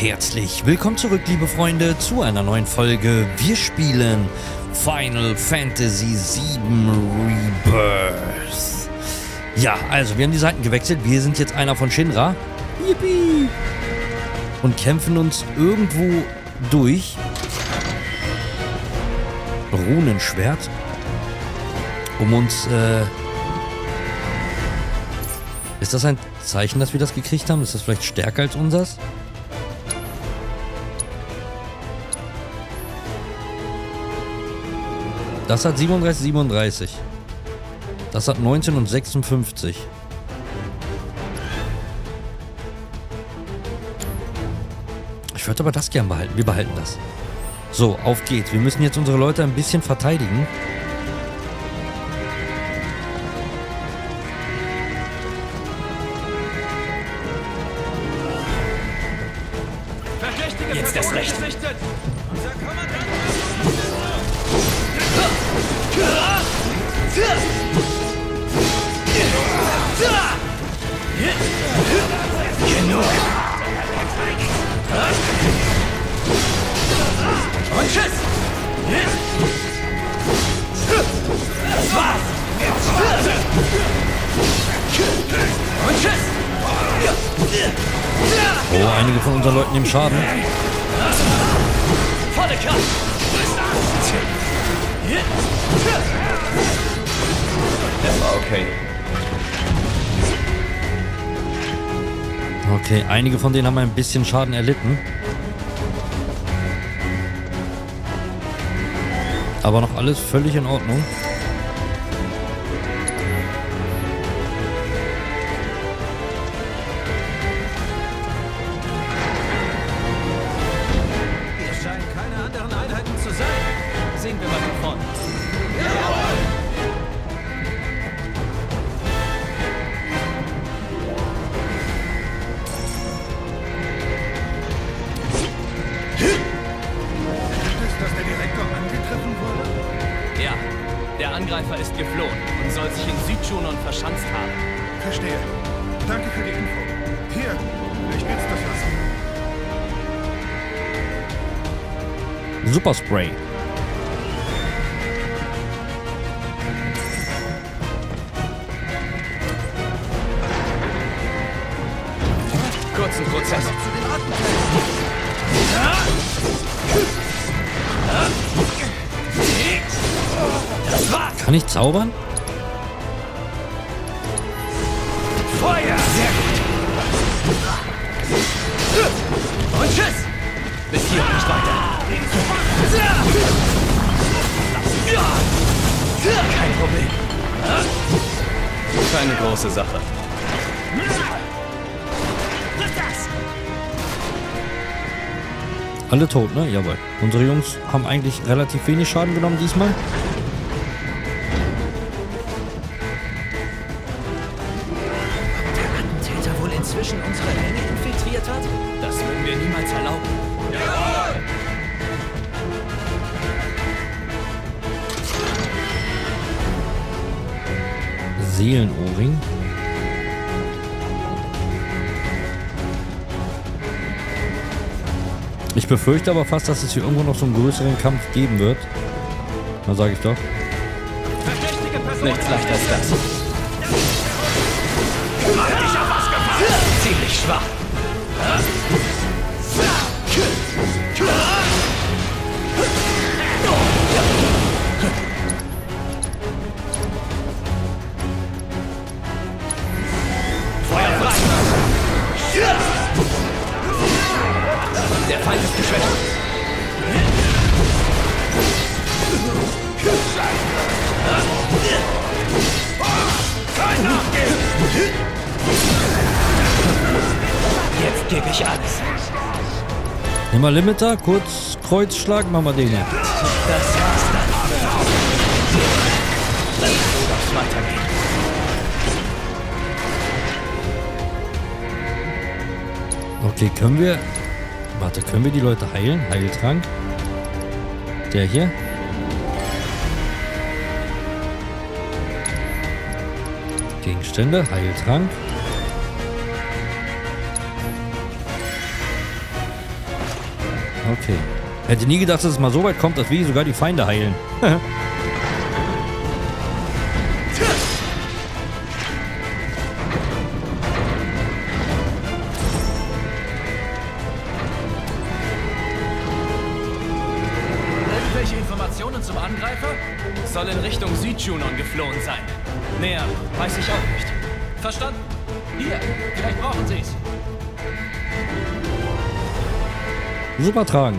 herzlich willkommen zurück, liebe Freunde, zu einer neuen Folge. Wir spielen Final Fantasy VII Rebirth. Ja, also wir haben die Seiten gewechselt. Wir sind jetzt einer von Shinra. Yippie! Und kämpfen uns irgendwo durch. Runenschwert. Um uns, Ist das ein Zeichen, dass wir das gekriegt haben? Ist das vielleicht stärker als unseres? Das hat 37,37. Das hat 19 und 56. Ich würde aber das gern behalten. Wir behalten das. So, auf geht's. Wir müssen jetzt unsere Leute ein bisschen verteidigen. Jetzt das Recht. Genug. Und tschüss. Das war's. Und tschüss. Oh, einige von unseren Leuten nehmen Schaden. Volle Kraft. Das war okay. Okay, einige von denen haben ein bisschen Schaden erlitten. Aber noch alles völlig in Ordnung. Hier scheinen keine anderen Einheiten zu sein. Sehen wir mal von vorne. Dass der Direktor angegriffen wurde? Ja, der Angreifer ist geflohen und soll sich in Südjunon verschanzt haben. Verstehe. Danke für die Info. Hier, ich nütze das Wasser. Super Spray. Kurzen Prozess. Das war's. Kann ich zaubern? Feuer. Sehr gut. Und tschüss. Bis hier und nicht weiter. Kein Problem. Keine große Sache. Alle tot, ne? Jawohl. Unsere Jungs haben eigentlich relativ wenig Schaden genommen diesmal. Der Attentäter wohl inzwischen unsere Ränge infiltriert hat? Das würden wir niemals erlauben. Seelenohrring. Ich befürchte aber fast, dass es hier irgendwo noch so einen größeren Kampf geben wird. Na, sag ich doch. Verdächtige Person. Nichts leichter als das. Mach dich auf was gefasst. Ziemlich schwach. Feuer frei. Der Feind ist geschwächt. Kein Nachgeben. Jetzt gebe ich alles. Nimm mal Limiter, kurz Kreuzschlag, machen wir den hier. Das war's dann. So darf's weitergehen. Okay, können wir... Warte, können wir die Leute heilen? Heiltrank. Der hier. Gegenstände, Heiltrank. Okay. Hätte nie gedacht, dass es mal so weit kommt, dass wir sogar die Feinde heilen. Irgendwelche Informationen zum Angreifer? Soll in Richtung Südjunon geflohen sein. Näher weiß ich auch nicht. Verstanden? Hier, vielleicht brauchen Sie es. Super tragend.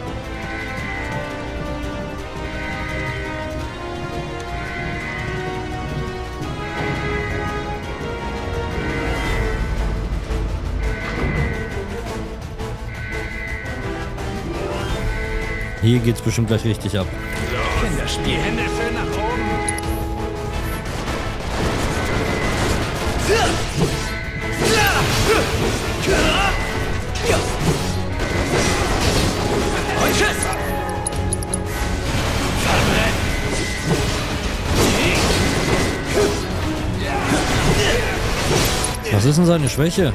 Hier geht's bestimmt gleich richtig ab. Kinderspiel. Hände schön nach oben. Und tschüss! Was ist denn seine Schwäche?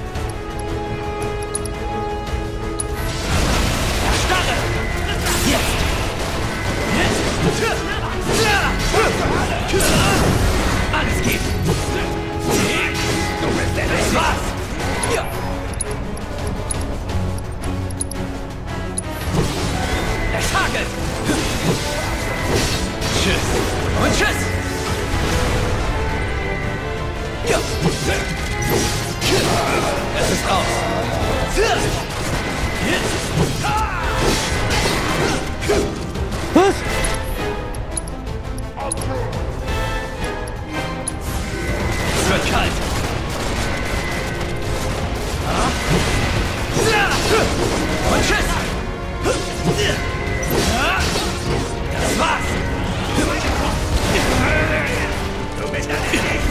Alles geht! Das war's! Ja. Es hagelt! Tschüss! Und tschüss! Ja. Es ist raus! Was? Es wird kalt! Und tschüss! Das war's! Du bist erledigt!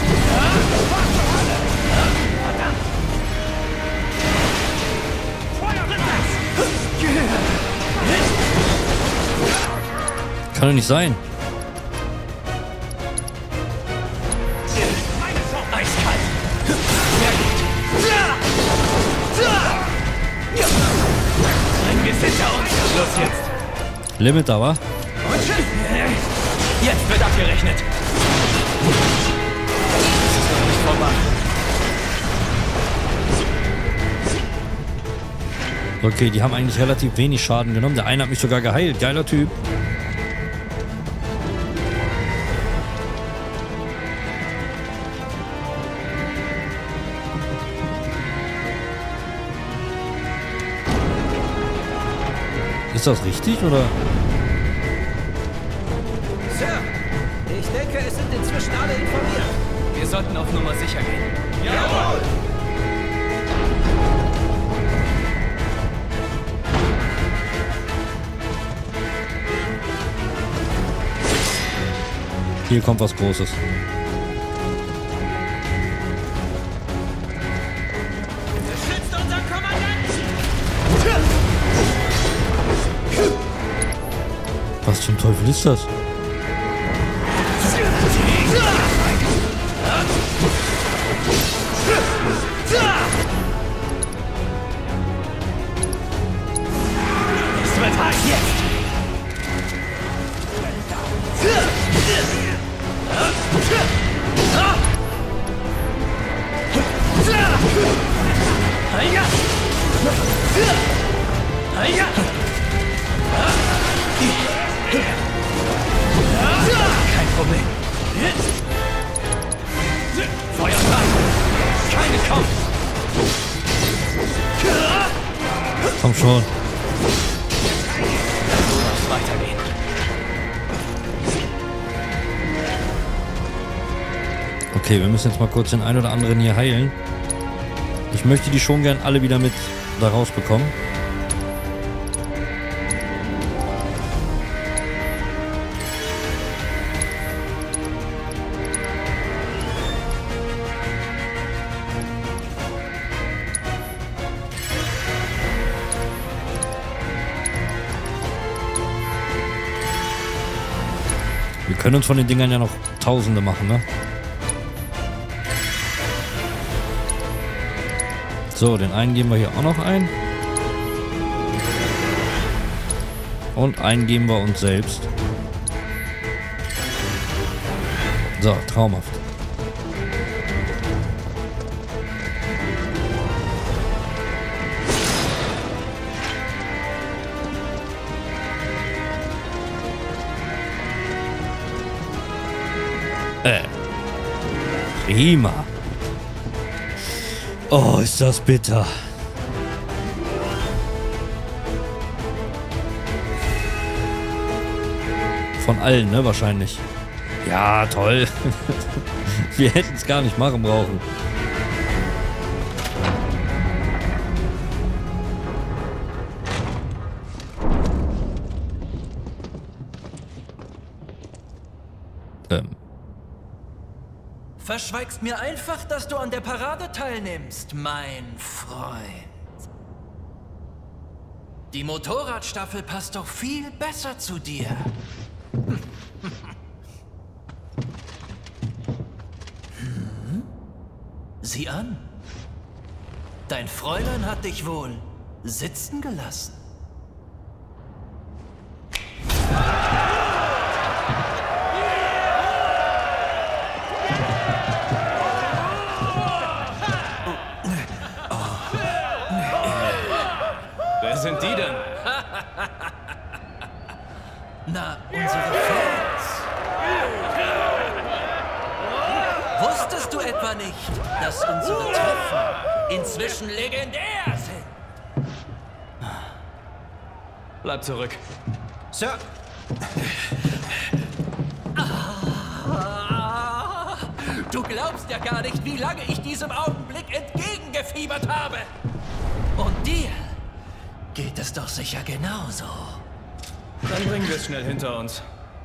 Kann doch nicht sein. Eiskalt! Sehr gut! Bringen wir es hinter uns! Los jetzt! Limit aber. Und tschüss! Jetzt wird abgerechnet! Es ist noch nicht vorbei. Okay, die haben eigentlich relativ wenig Schaden genommen. Der eine hat mich sogar geheilt. Geiler Typ. Ist das richtig, oder? Sir, ich denke, es sind inzwischen alle informiert. Wir sollten auf Nummer sicher gehen. Jawohl! Hier kommt was Großes. Beschützt unseren Kommandanten! Was zum Teufel ist das? Es wird heiß jetzt! Kein Problem. Feuer frei! Keine kommt! Komm schon. Muss weitergehen. Okay, wir müssen jetzt mal kurz den einen oder anderen hier heilen. Ich möchte die schon gern alle wieder mit da rausbekommen. Wir können uns von den Dingern ja noch Tausende machen, ne? So, den einen geben wir hier auch noch ein. Und einen geben wir uns selbst. So, traumhaft. Prima. Oh, ist das bitter. Von allen, ne, wahrscheinlich. Ja, toll. Wir hätten es gar nicht machen brauchen. Verschweigst mir einfach, dass du an der Parade teilnimmst, mein Freund. Die Motorradstaffel passt doch viel besser zu dir. Sieh an. Dein Fräulein hat dich wohl sitzen gelassen. Wer sind die denn? Na, unsere Fans. Wusstest du etwa nicht, dass unsere Treffen inzwischen legendär sind? Bleib zurück. Sir. Du glaubst ja gar nicht, wie lange ich diesem Augenblick entgegengefiebert habe. Und dir geht es doch sicher genauso. Dann bringen wir es schnell hinter uns.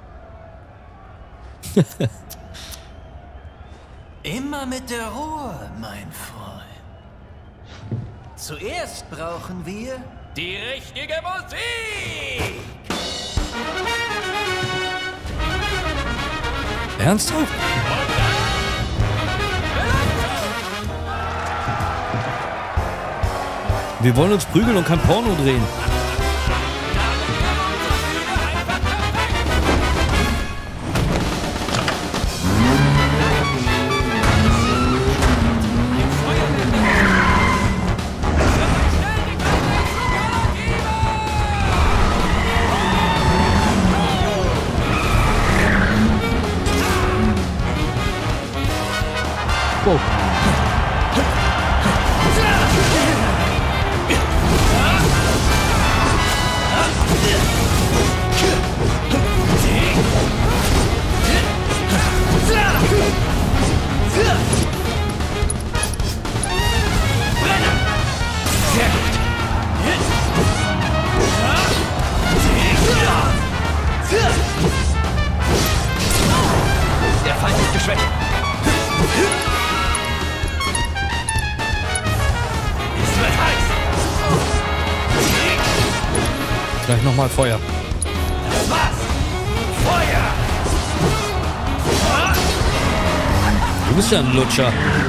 Immer mit der Ruhe, mein Freund. Zuerst brauchen wir die richtige Musik. Ernsthaft? Wir wollen uns prügeln und kein Porno drehen. Oh. Der Feind ist geschwächt. Es wird heiß. Gleich nochmal Feuer. Das war's. Feuer. Du bist ja ein Lutscher.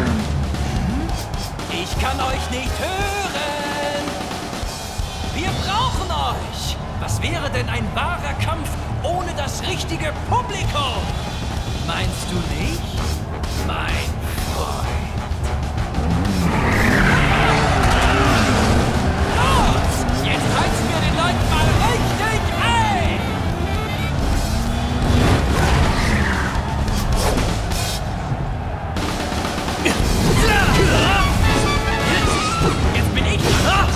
Ich kann euch nicht hören. Wir brauchen euch. Was wäre denn ein wahrer Kampf ohne das richtige Publikum? Meinst du nicht, mein Freund? Los, jetzt heizen wir den Leuten mal richtig ein! Jetzt bin ich dran!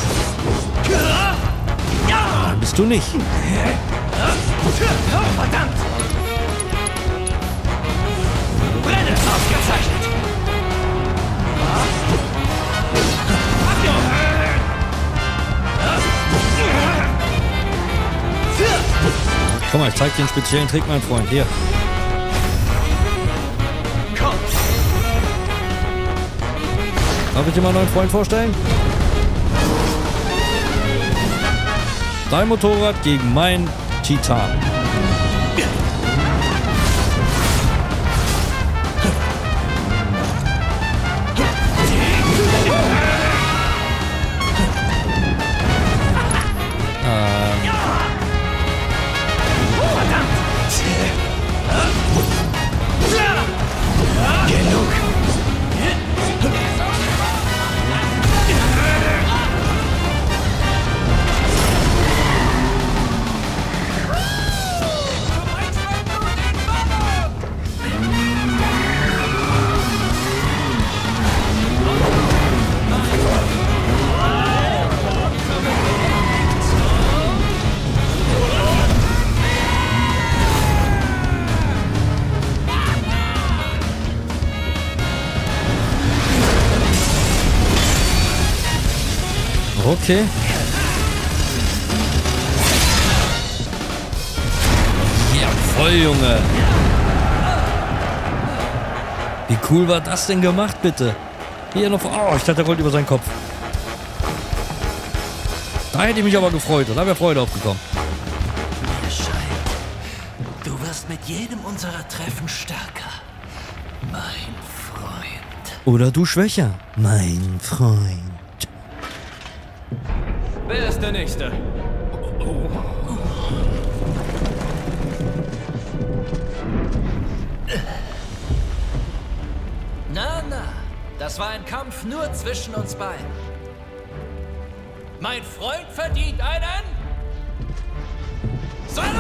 Ja! Bist du nicht? Verdammt! Brenne! Ausgezeichnet! Komm mal, ich zeig dir einen speziellen Trick, mein Freund. Hier. Komm! Darf ich dir mal einen neuen Freund vorstellen? Dein Motorrad gegen mein Titan. Okay. Ja, voll, Junge. Wie cool war das denn gemacht, bitte? Hier noch... Oh, ich dachte, der rollt über seinen Kopf. Da hätte ich mich aber gefreut. Da wäre Freude aufgekommen. Mir scheint, du wirst mit jedem unserer Treffen stärker, mein Freund. Oder du schwächer, mein Freund. Wer ist der Nächste? Na, das war ein Kampf nur zwischen uns beiden. Mein Freund verdient einen... Salut!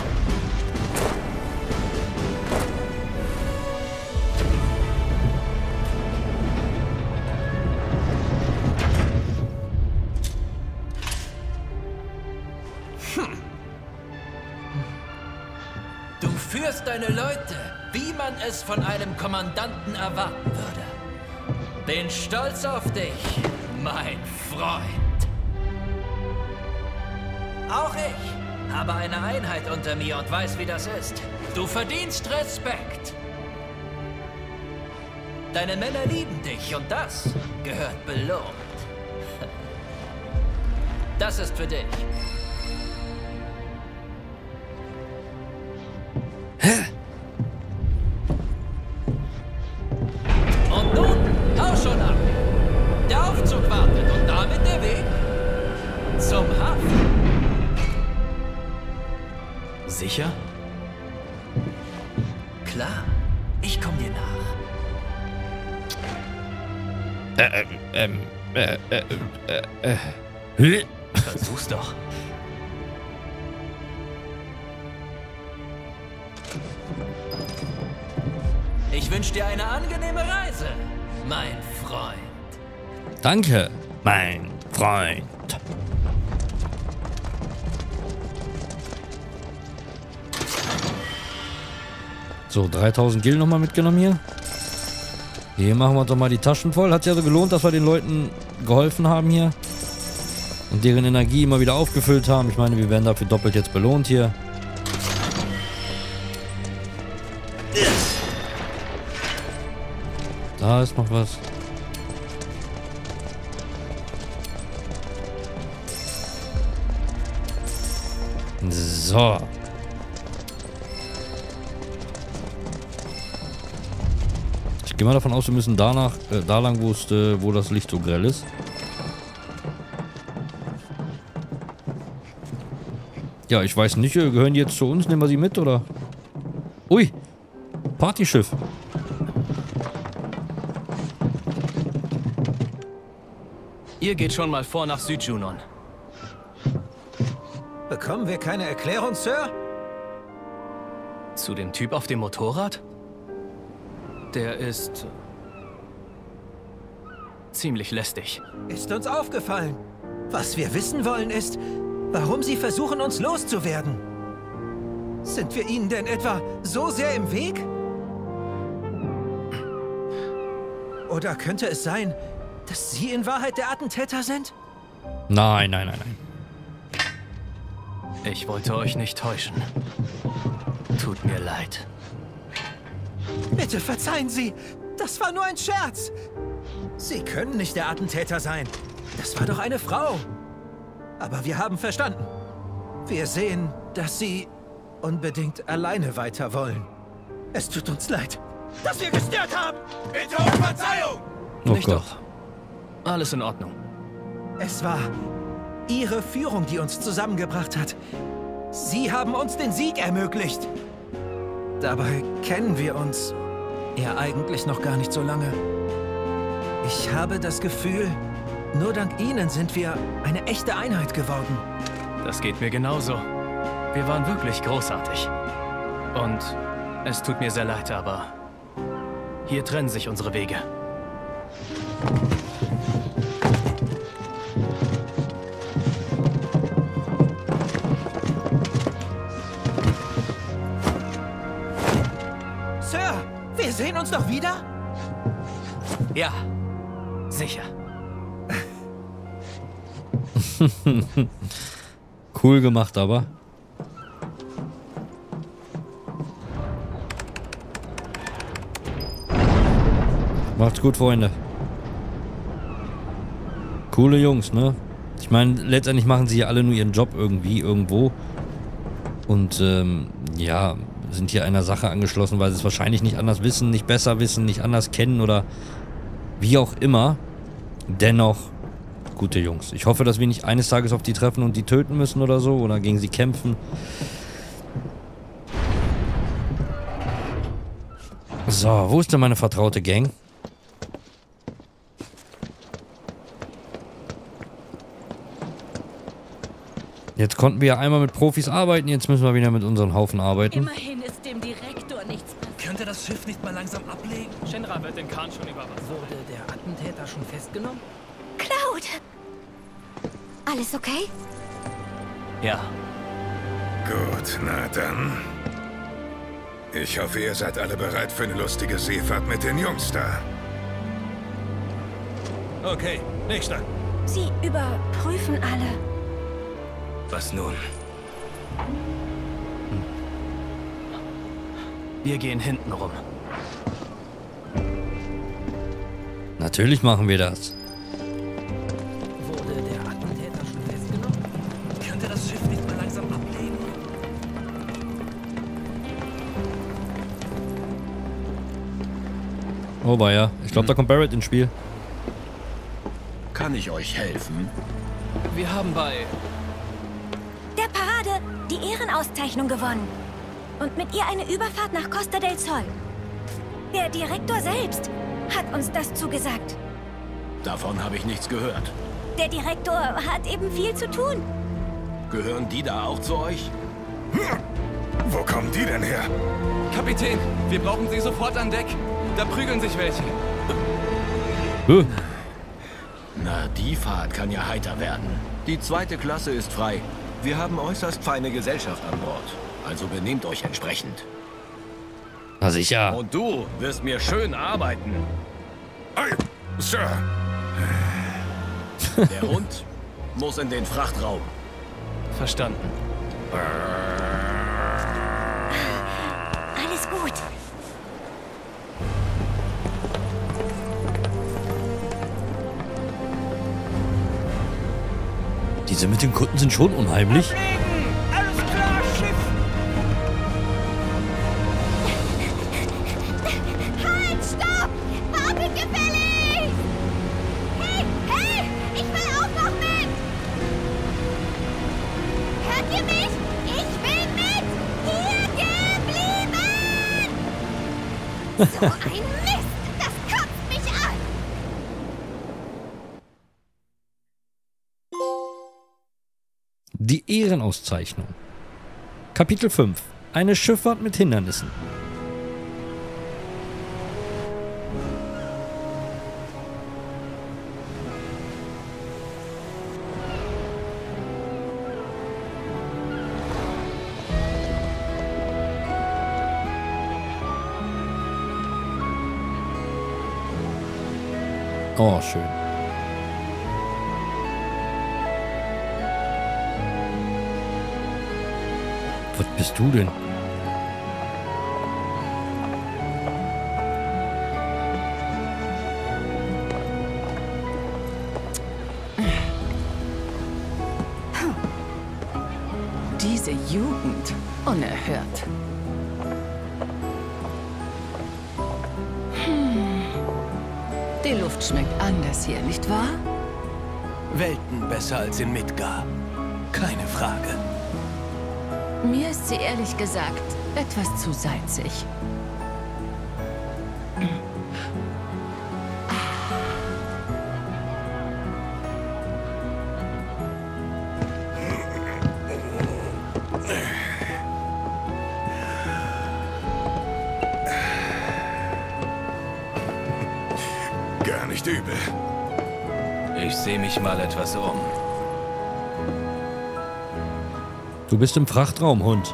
Du führst deine Leute, wie man es von einem Kommandanten erwarten würde. Bin stolz auf dich, mein Freund. Auch ich habe eine Einheit unter mir und weiß, wie das ist. Du verdienst Respekt. Deine Männer lieben dich und das gehört belohnt. Das ist für dich. Und nun, hau schon ab. Der Aufzug wartet und damit der Weg zum Hafen. Sicher? Klar, ich komm dir nach. Versuch's doch. Ich wünsche dir eine angenehme Reise, mein Freund. Danke, mein Freund. So, 3000 Gil nochmal mitgenommen hier. Hier machen wir doch mal die Taschen voll. Hat sich also gelohnt, dass wir den Leuten geholfen haben hier. Und deren Energie immer wieder aufgefüllt haben. Ich meine, wir werden dafür doppelt jetzt belohnt hier. Da ist noch was. So. Ich gehe mal davon aus, wir müssen danach, da lang, wo das Licht so grell ist. Ja, ich weiß nicht, gehören die jetzt zu uns? Nehmen wir sie mit, oder? Ui, Partyschiff. Ihr geht schon mal vor nach Südjunon. Bekommen wir keine Erklärung, Sir? Zu dem Typ auf dem Motorrad? Der ist... ziemlich lästig. Ist uns aufgefallen. Was wir wissen wollen ist, warum Sie versuchen, uns loszuwerden. Sind wir Ihnen denn etwa so sehr im Weg? Oder könnte es sein, dass Sie in Wahrheit der Attentäter sind? Nein, nein, nein, nein. Ich wollte euch nicht täuschen. Tut mir leid. Bitte verzeihen Sie, das war nur ein Scherz. Sie können nicht der Attentäter sein. Das war doch eine Frau. Aber wir haben verstanden. Wir sehen, dass Sie unbedingt alleine weiter wollen. Es tut uns leid, dass wir gestört haben. Bitte um Verzeihung. Oh Nicht Gott. doch. Alles in Ordnung. Es war Ihre Führung, die uns zusammengebracht hat. Sie haben uns den Sieg ermöglicht. Dabei kennen wir uns ja eigentlich noch gar nicht so lange. Ich habe das Gefühl, nur dank Ihnen sind wir eine echte Einheit geworden. Das geht mir genauso. Wir waren wirklich großartig. Und es tut mir sehr leid, aber hier trennen sich unsere Wege. Sir, wir sehen uns doch wieder? Ja, sicher. Cool gemacht, aber. Macht's gut, Freunde. Coole Jungs, ne? Ich meine, letztendlich machen sie ja alle nur ihren Job irgendwie, irgendwo. Und, ja, sind hier einer Sache angeschlossen, weil sie es wahrscheinlich nicht anders wissen, nicht besser wissen, nicht anders kennen oder wie auch immer. Dennoch, gute Jungs. Ich hoffe, dass wir nicht eines Tages auf die treffen und die töten müssen oder so oder gegen sie kämpfen. So, wo ist denn meine vertraute Gang? Jetzt konnten wir ja einmal mit Profis arbeiten, jetzt müssen wir wieder mit unseren Haufen arbeiten. Immerhin ist dem Direktor nichts passiert. Könnte das Schiff nicht mal langsam ablegen? Shinra wird den Kahn schon über Wasser. Wurde der Attentäter schon festgenommen? Cloud! Alles okay? Ja, Gut, na dann. Ich hoffe, ihr seid alle bereit für eine lustige Seefahrt mit den Jungs da. Okay, nächster. Sie überprüfen alle. Was nun? wir gehen hinten rum. Natürlich machen wir das. Wurde der Attentäter schon festgenommen? Könnte das Schiff nicht mal langsam ablegen? Oh weia, ich glaube, da kommt Barrett ins Spiel. Kann ich euch helfen? Wir haben bei... Der Parade die Ehrenauszeichnung gewonnen. Und mit ihr eine Überfahrt nach Costa del Sol. Der Direktor selbst hat uns das zugesagt. Davon habe ich nichts gehört. Der Direktor hat eben viel zu tun. Gehören die da auch zu euch? Wo kommen die denn her? Kapitän, wir brauchen Sie sofort an Deck. Da prügeln sich welche. Na, die Fahrt kann ja heiter werden. Die zweite Klasse ist frei. Wir haben äußerst feine Gesellschaft an Bord. Also benehmt euch entsprechend. Na sicher. Und du wirst mir schön arbeiten. Ei, Sir. Der Hund muss in den Frachtraum. Verstanden. Alles gut. Diese mit den Kunden sind schon unheimlich. Alles klar, Schiff. Halt, stopp! Wartet gefällig! Hey, hey! Ich will auch noch mit! Hört ihr mich? Ich will mit! Hier geblieben! So ein Mist! Das kotzt mich an! Die Ehrenauszeichnung. Kapitel 5. Eine Schifffahrt mit Hindernissen. Oh, schön. Was bist du denn? Diese Jugend. Unerhört. Die Luft schmeckt anders hier, nicht wahr? Welten besser als in Midgar. Keine Frage. Mir ist sie ehrlich gesagt etwas zu salzig. Gar nicht übel. Ich sehe mich mal etwas um. Du bist im Frachtraum, Hund.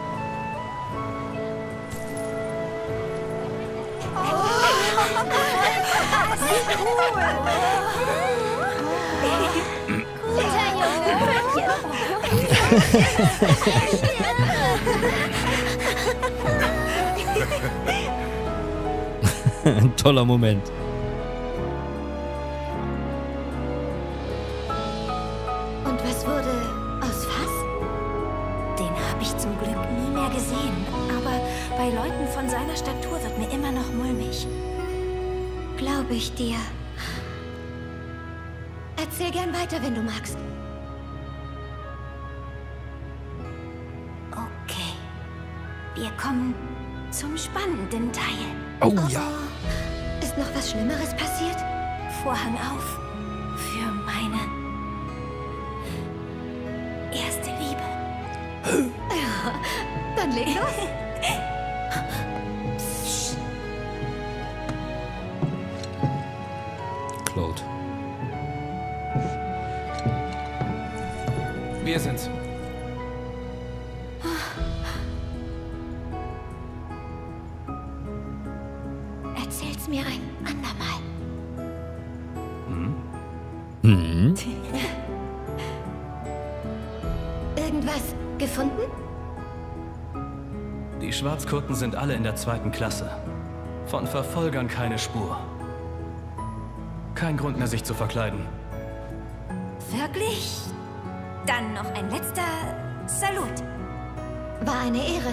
Guter Junge! Ein toller Moment. Und was wurde aus Fass? Den habe ich zum Glück nie mehr gesehen. Aber bei Leuten von seiner Statur wird mir immer noch mulmig. Glaube ich dir. Erzähl gern weiter, wenn du magst. Okay. Wir kommen zum spannenden Teil. Oh ja. Ist noch was Schlimmeres passiert? Vorhang auf. Für meine erste Liebe. Ja, dann leg los. Claude. Wir sind's. Erzähl's mir ein andermal. Irgendwas gefunden? Die Schwarzkurten sind alle in der 2. Klasse. Von Verfolgern keine Spur. Kein Grund mehr, sich zu verkleiden. Wirklich? Dann noch ein letzter Salut. War eine Ehre.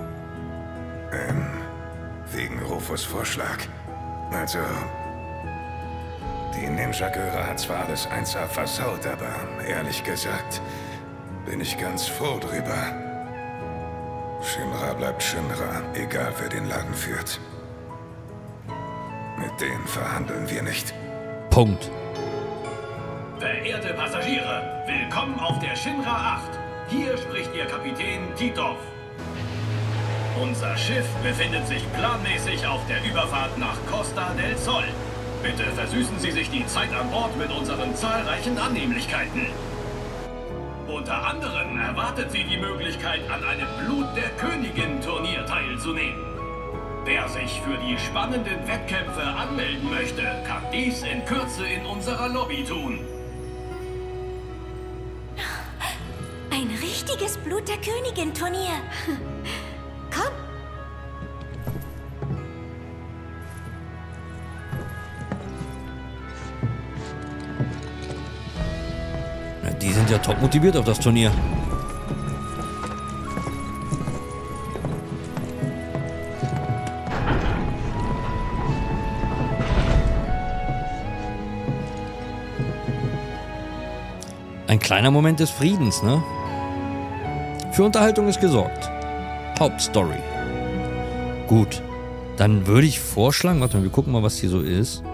Wegen Rufus Vorschlag. Also, die Ninja-Göre hat zwar alles 1A versaut, aber ehrlich gesagt bin ich ganz froh drüber. Shinra bleibt Shinra, egal wer den Laden führt. Mit denen verhandeln wir nicht. Punkt. Verehrte Passagiere, willkommen auf der Shinra 8. Hier spricht Ihr Kapitän Titov. Unser Schiff befindet sich planmäßig auf der Überfahrt nach Costa del Sol. Bitte versüßen Sie sich die Zeit an Bord mit unseren zahlreichen Annehmlichkeiten. Unter anderem erwartet Sie die Möglichkeit, an einem Blut der Königin-Turnier teilzunehmen. Wer sich für die spannenden Wettkämpfe anmelden möchte, kann dies in Kürze in unserer Lobby tun. Ein richtiges Blut der Königin-Turnier. Komm. Ja, die sind ja top motiviert auf das Turnier. Ein kleiner Moment des Friedens, ne? Für Unterhaltung ist gesorgt. Hauptstory. Gut. Dann würde ich vorschlagen, warte mal, wir gucken mal, was hier so ist.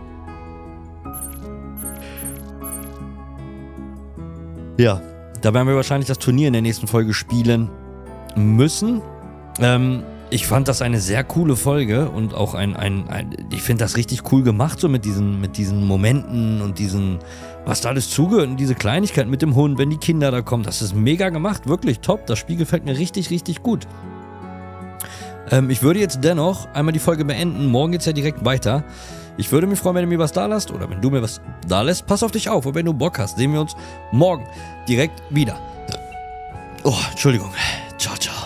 Ja, da werden wir wahrscheinlich das Turnier in der nächsten Folge spielen müssen. Ich fand das eine sehr coole Folge und auch ich finde das richtig cool gemacht, so mit diesen Momenten und was da alles zugehört und diese Kleinigkeiten mit dem Hund, wenn die Kinder da kommen. Das ist mega gemacht, wirklich top. Das Spiel gefällt mir richtig, richtig gut. Ich würde jetzt dennoch einmal die Folge beenden. Morgen geht es ja direkt weiter. Ich würde mich freuen, wenn du mir was da lässt oder wenn du mir was da lässt. Pass auf dich auf und wenn du Bock hast, sehen wir uns morgen direkt wieder. Oh, Entschuldigung. Ciao, ciao.